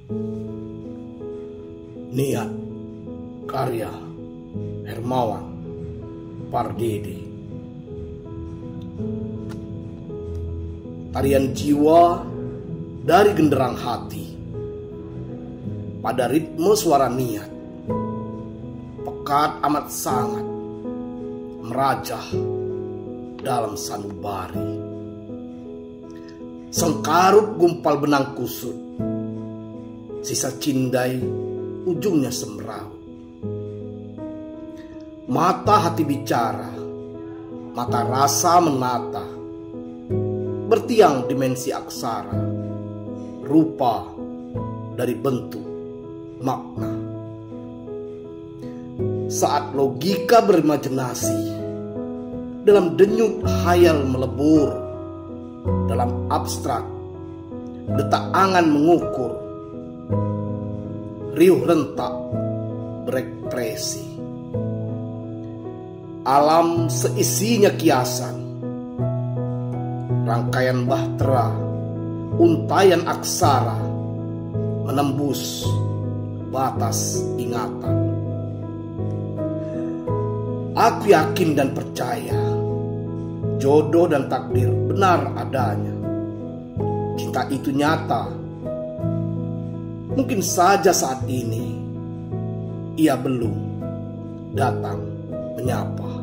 Niat karya Hermawan Pardede. Tarian jiwa dari genderang hati pada ritme suara niat, pekat amat sangat merajah dalam sanubari. Sengkarut gumpal benang kusut, sisa cindai ujungnya semeraut. Mata hati bicara, mata rasa menata, bertiang dimensi aksara, rupa dari bentuk makna. Saat logika berimajinasi, dalam denyut hayal melebur, dalam abstrak detak angan mengukur, riuh rentak berekspresi. Alam seisinya kiasan, rangkaian bahtera, untayan aksara menembus batas ingatan. Aku yakin dan percaya jodoh dan takdir benar adanya. Cinta itu nyata. Mungkin saja saat ini ia belum datang menyapa.